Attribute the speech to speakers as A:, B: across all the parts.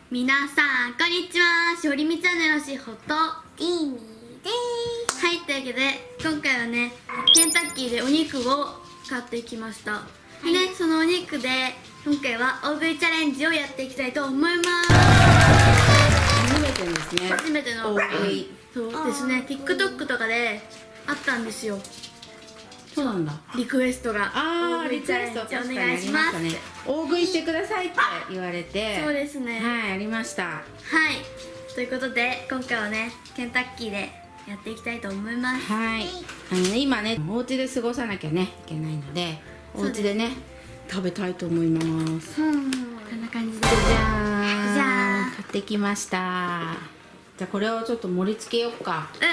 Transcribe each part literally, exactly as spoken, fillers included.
A: 皆さんこんにちは。しほりみチャンネルのしほと
B: リミです。
A: はい、というわけで今回はねケンタッキーでお肉を買ってきました、はい、でねそのお肉で今回は大食いチャレンジをやっていきたいと思います。
C: 初めてですね。
A: 初めての
C: 大食い。
A: そうですね、 TikTok とかであったんですよ。
C: そうなんだ。
A: リクエストが
C: ああ、リ
A: 大食いチャ
C: クエスト
A: レンジお
C: 確かにあ
A: 願いします
C: りましたね。大食いしてくださいって言われて。
A: そうですね、
C: はい、ありました。
A: はい、ということで今回はねケンタッキーでやっていきたいと思います。
C: はい。あのね今ねお家で過ごさなきゃねいけないので、お家でね食べたいと思います。
A: うん、こんな感じで
C: じゃーん。
A: じゃーん
C: 買ってきました。じゃあこれをちょっと盛り付けようか。
A: うん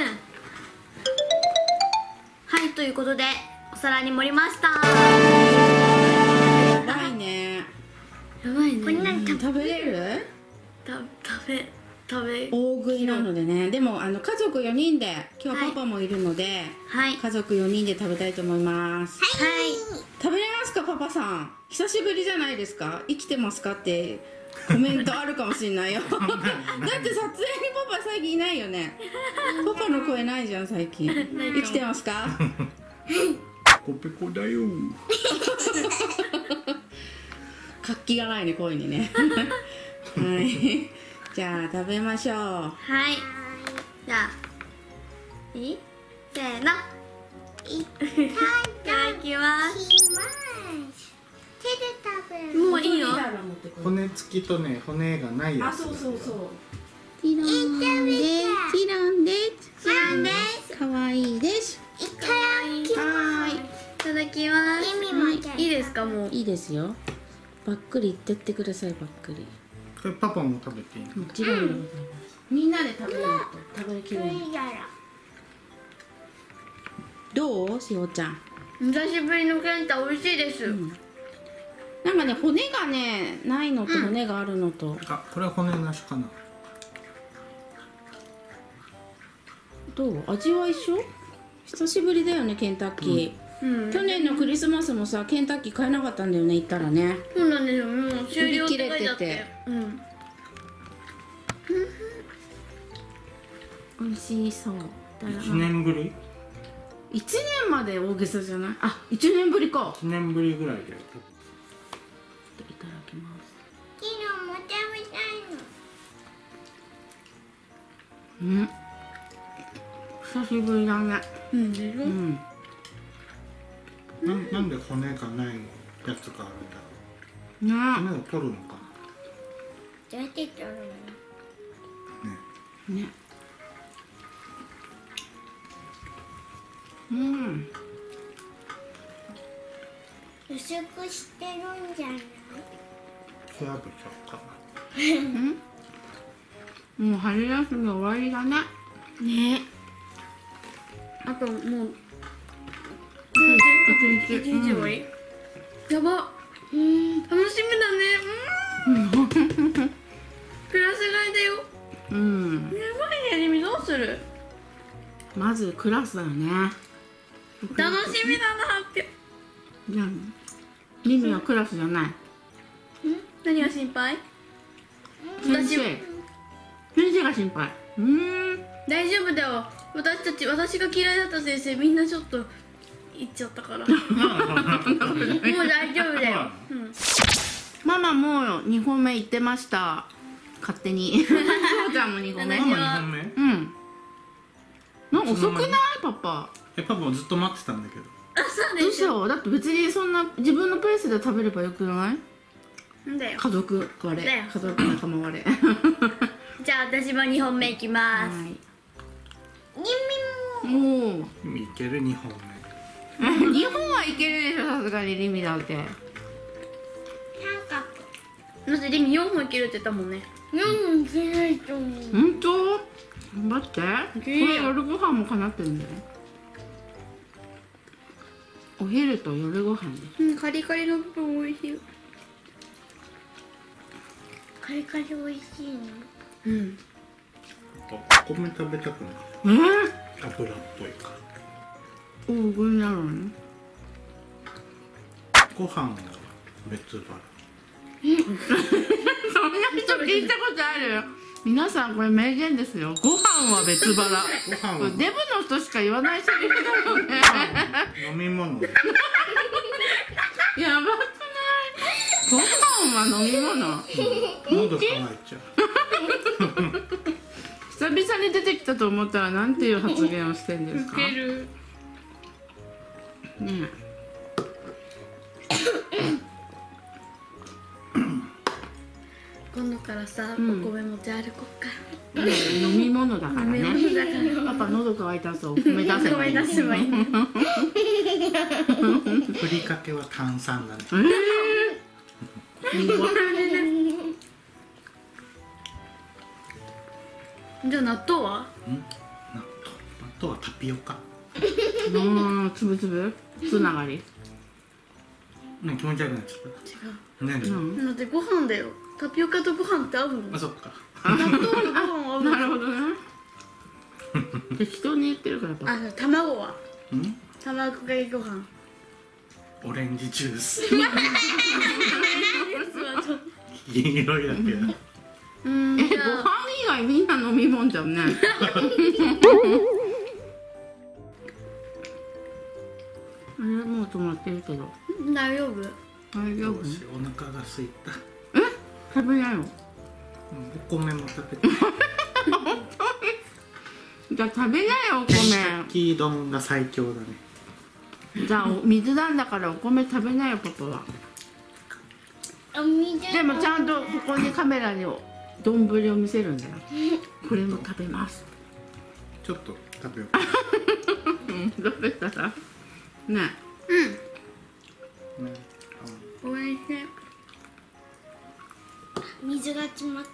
A: はい、ということでお皿に盛りました。
C: やばいね。
A: やばいね。
B: こんなん
C: 食べれる？
A: た食べ食べ
C: 大食いなのでね。でもあの家族よにんで今日パパもいるので、
A: はい
C: 家族よにんで食べたいと思います。
A: はい
C: 食べれますかパパさん。久しぶりじゃないですか。生きてますかってコメントあるかもしれないよ。だって撮影にパパ最近いないよね。パパの声ないじゃん最近。生きてますか？
D: ペコペコだよ。
C: 活気がないね声にね。はい。じゃあ食べましょう。
A: はい、じゃあいいせーの
B: い
A: いただきます
B: 手で食べる。
A: もういいの？
D: 骨付きとね、骨がないや
C: あ、
D: つ。
C: そうそうそう。
A: ティロンです
C: ティロンです。
A: ティロンです
C: かわいいです。
B: いただき
C: はーい。
A: いただきます。
B: 意味もじゃ
A: いいですか？もう
C: いいですよ。ばっくりいってってください。ばっくり。
D: これパパも食べていいの？
C: もちろんでございます。みんなで食べるのと食べきるの。
B: いやら。
C: どう？しおちゃん。
A: 久しぶりのケンタ美味しいです、
C: うんなんかね骨がねないのと骨があるのと、
D: あ、これは骨なしかな。
C: どう味は一緒？久しぶりだよねケンタッキー、
A: うん、
C: 去年のクリスマスもさケンタッキー買えなかったんだよね行ったらね。
A: そうなんですよ、もう終了って書いてあって
C: 売り切れてて
A: うん
C: 美味しそうだ
D: 一年ぶり？
C: いちねんまで大げさじゃない？あ、いちねんぶりか。
D: 一年ぶりぐらいで。
C: いただきます。
B: 昨日も食べたいの。
C: うん久しぶりだね。
A: うんでしょ、
C: うん
D: ななんで骨がないやつがあるんだろう。
C: ね
D: 骨を取るのか
B: どうやって取るの？
D: な。ね。
C: ねうん
B: 薄くしてるんじゃない？
D: 調べちゃおうか
C: もう春休み終わりだね。
A: ねあともう
C: 一日
A: 一日終わり、やばうん楽しみだねうんクラス替えだよ。
C: うん
A: やばいね、リミどうする？
C: まずクラスだよね。
A: 楽しみだなって
C: じゃあリミはクラスじゃない。
A: ん何が心配？
C: 先生先生が心配。うーん
A: 大丈夫だよ、私たち私が嫌いだった先生みんなちょっと言っちゃったからもう大丈夫だよ、うん
C: ママもうにほんめ行ってました。勝手にしおちゃんもにほんめ。
A: 私は
D: ママにほんめ？
C: うんなんか遅くないパパ？
D: え、パパもずっと待ってたんだけど。
A: あ、そうでしょ。
C: 嘘だって別にそんな自分のペースで食べればよくない
A: なんだよ。
C: 家族割
A: だよ
C: れ家族仲間割れ
A: じゃあ私もにほんめいきます。
C: はい
B: リミも。
C: おお
D: いけるにほんめ。
C: 日本はいけるでしょさすがにリミだって。
B: 三角。
A: だってリミよんほんいけるって言ったもんね。
B: うん、いけないと思う。
C: 本当？頑張って。こ
A: けるよ
C: れ夜ご飯もかなってるんだよ。お昼と夜ご飯で。
A: うん、カリカリの部分美味しい。
B: カリカリ美味しいの。
A: うん。
D: あ、お米食べたくない。
C: えー、
D: 油っぽいから。
C: 大食いなのに。
D: ご飯は別腹。
C: そんな人聞いたことある？皆さんこれ名言ですよ。ご飯は別腹。
D: ご飯は
C: デブの人しか言わないセリフだよね。
D: 飲み物。
C: やばくない？ご飯は飲み物。
D: 喉乾いちゃう。
C: 久々に出てきたと思ったらなんていう発言をしてんですか？
A: る。
C: ね
A: 今度からさ、
C: うん
A: お米持ち歩こうか。
C: え、ねえ飲み物だから
A: 飲み
C: ね。
A: 物だから。
C: パパ喉乾いたぞ。お米出せばいい。
A: お米出せばいい。
D: ふりかけは炭酸だね。
C: えー、怖い。
A: じゃあ納豆は？
D: うん。納豆。納豆はタピオカ。
C: うん、つぶつぶつながり。
D: ね、気持ち悪くなっちゃっ
A: 違
D: た。ね、
C: う
D: でも。
C: ん。
A: う。だってご飯だよ。タピオカとご飯って合うの？
D: あ、そっか。
A: 納豆とご飯は合うの？
C: なるほどね。適当に言ってるからパ
A: あ、卵は？
D: うん。
A: 卵かけご飯。
D: オレンジジュース。
A: そうちょっと
D: 銀色いだけど。
A: うん。
C: え、
A: じゃあ
C: ご飯以外みんな飲み物じゃんね。あれもう止まってるけど
A: 大丈夫？
C: 大丈夫？
D: どうしよう、お腹が空いた。
C: 食べないよ。
D: うん、お米も食べて。
C: じゃあ食べないよお
D: キー丼が最強だね。
C: 米。じゃあお水なんだからお米食べないよパパは。
B: お水
C: でもちゃんとここにカメラに丼を見せるんだよ。これも食べます。
D: ちょっと食べようか。
C: うん食べたらね。
A: うん。
D: ね、
A: おいしい。
B: 水が詰まった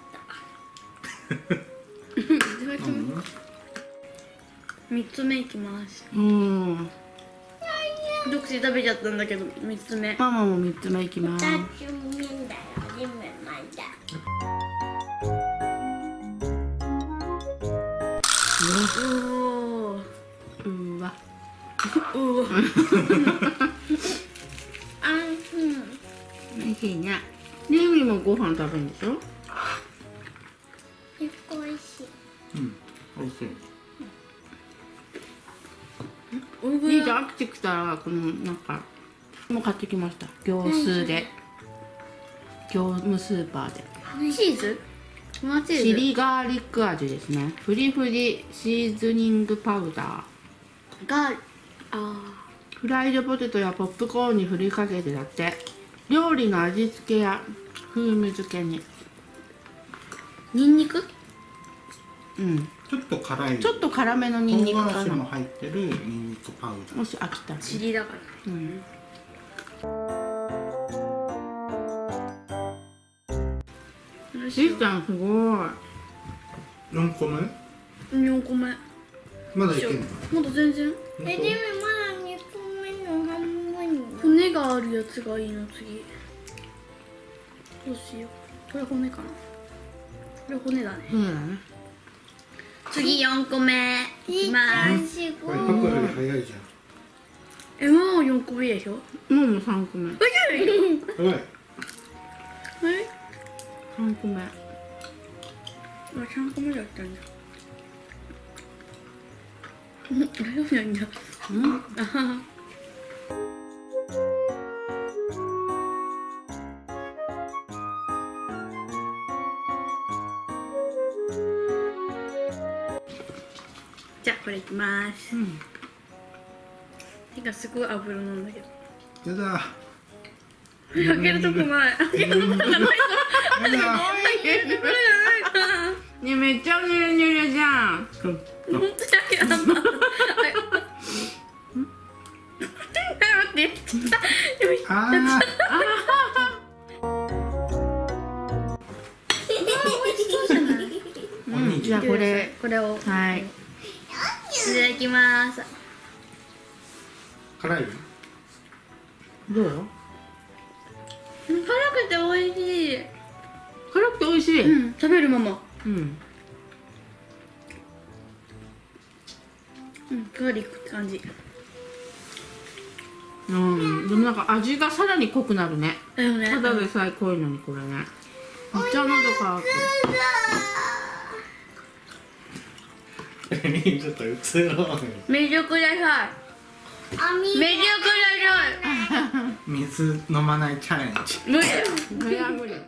A: 三つ目いきます。
C: うん。
A: 一口食べちゃったんだけど三つ目。
C: ママも三つ目いきます。
B: 二つ目だよ全部まだ
A: おお。
C: うわ。
A: おお。
B: あん
C: 美味しいね。リュウミもご飯食べるんでしょ？
B: 結構美味しい
D: うん、美味しい。
A: おい
C: いいじゃん、秋来たらこのなんかもう買ってきました。業スーで業務スーパーで
A: チーズ？粉チーズ？
C: チリガーリック味ですね。フリフリシーズニングパウダー。
A: が、あ
C: フライドポテトやポップコーンに振りかけてだって。料理の味付けや風味付けに。
A: ー、ニンニク？
C: うん。
D: ちょっと辛い。
C: ちょっと辛めのニンニク
D: 唐
C: かな。
D: 辛子も入ってるニンニクパウダー。
C: もし飽きたら。
A: チリだから。
C: うん。しーちゃんすごい。
D: 四個目？
A: 四個目。
D: まだいけんの？
A: まだ全然。
B: えでもまだにこめの半分だ
A: 骨があるやつがいいの次。どうしよう。これ骨かな。これ骨だね。
C: うんだね。
A: 次四個目いきます。
B: すごい
D: パパより早いじ
A: え、もう四個目でしょ。
C: もうもう三個目。
A: はい。
D: ゃん。はい。
C: 三個目。
A: あ、三個目だったんだ。うん、あ、そうなんだ。
C: うん。
A: あはは。じゃあこれいきます。
C: うん。
A: てかすごい油なんだけど。
D: やだ。
A: 開けるとこない。開けるとこがない。
D: やだ。
C: ね、めっちゃニュルニュルじゃん。
D: ちょっと。
A: 本当にやだ。はい。待って。よいしょ。
D: あ
C: うん、じゃあこれ。
A: これを。
C: はい。
A: いただきます。
D: あ。辛い？
C: どう？
A: 辛くて美味しい。
C: 辛くて美味しい。
A: うん、食べるまま。
C: うん。
A: うん、ガーリックって感じ。
C: ううんでもなんか味がさらに濃くなるね。
A: だよね。
C: ただでさえ濃いのにこれねめっちゃ喉乾く。
D: ちょっと映ろう。
A: 魅力ください。
B: あみ
A: 魅力ください。
D: 水飲まないチャレンジ。
A: 無理。
C: 無理無理。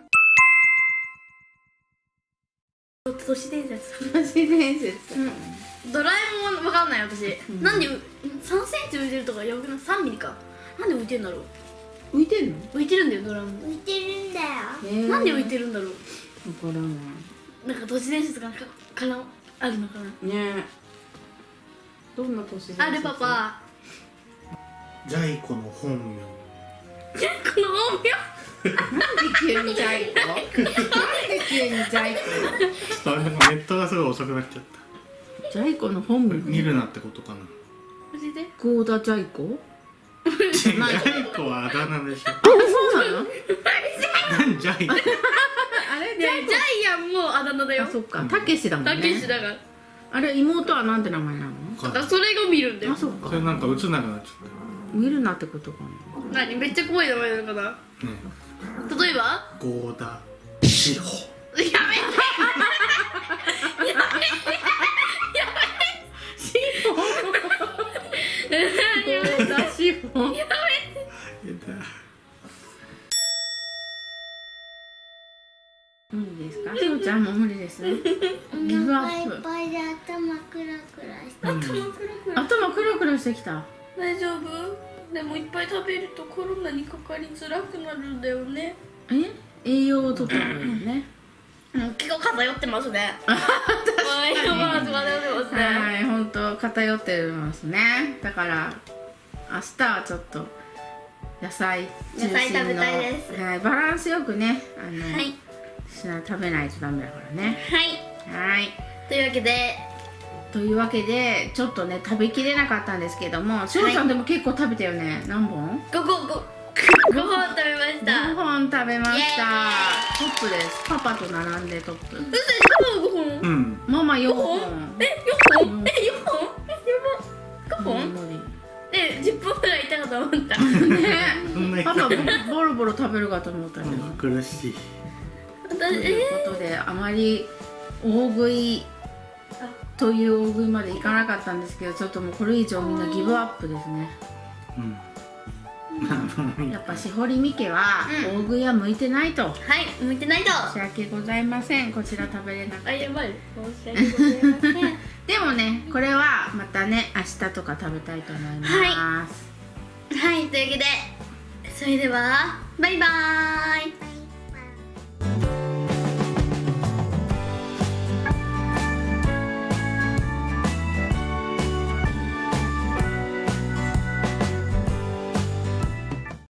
A: 都市伝説。
C: 都市伝説。
A: ドラえもんわかんない私。なんでさんセンチ浮いてるとかやばくない？さんミリか。なんで浮いてんだろう。
C: 浮いてんの？
A: 浮いてるんだよドラえもん。
B: 浮いてるんだよ。
C: えー
A: なんで浮いてるんだろう。
C: わからない。
A: なんか都市伝説がかからあるのかな。
C: ねえ。どんな都市伝説？
A: あるパパ。
D: ジャイコの本名。
A: この本名。
C: なんで急にジャイコ？なんで急にジャイコ？
D: あ、なんかネットがすごい遅くなっちゃった。
C: ジャイコの本名？
D: 見るなってことかな。
A: 教えて。
C: ゴーダジャイコ？
D: ジャイコはあだ名でしょ。
C: あ、そうなの？
D: 何ジャイコ？
C: あれ
A: ジャイアンもあだ名だよ
C: あ、。そっか。たけしだもんね。
A: たけしだから。
C: あれ妹はなんて名前なの？
A: だからそれが見るんだよ
C: あ、。そっか
D: そ。れなんか映んなくなっちゃっ
C: 見るなってことかな。
A: 何めっちゃ怖い名前なのかな。
D: た。ね。
A: 例えば。
D: ゴーダシホ。
A: やめて。
C: ゴーダシフォン。
A: や
C: 無理ですか？しおちゃんも無理ですね。
B: お
C: ギブアップ
B: 腹いっぱいで頭クラクラして。
A: めて。頭クラクラ。
C: 頭クラクラしてきた。
A: 大丈夫？でもいっぱい食べるとコロナにかかりづらくなるんだよね。
C: え？栄養をとった方がいいよね。
A: もう結構偏ってますね。はい、まず偏ってますね。
C: はい、本当偏ってますね。だから明日はちょっと野菜中心の
A: 野菜食べたいです
C: はい、バランスよくね、あの、
A: はい。
C: しな食べないとダメだからね。
A: はい。
C: はい。
A: というわけで、
C: というわけでちょっとね食べきれなかったんですけども、しおさんでも結構食べたよね。何本？
A: ごごごごほん食べました。
C: ごほん食べました。
A: イエ
C: トップです。パパと並んでトップ。
A: うそ、ごほん？
D: うん。
C: ママよんほん。
A: え、よんほん？え、よんほん？え、やば。ごほん？
C: 無理
A: え、じゅっぽんぐらいいたかと思った。
C: ね
D: そんな
C: パパボロボロ食べるかと思ったけど。
D: 苦しい。
A: 私、
C: ということであまり大食いという大食いまでいかなかったんですけど、ちょっともうこれ以上みんなギブアップですね。
D: うん。
C: やっぱしほりみ家は大食いは向いてないと。
A: はい、向いてないと。
C: 申し訳ございません。こちら食べれなく
A: あ、
C: て。
A: やばい。申し訳ございません。
C: でもね、これはまたね明日とか食べたいと思います。
A: はい、というわけで、それではバイバーイ。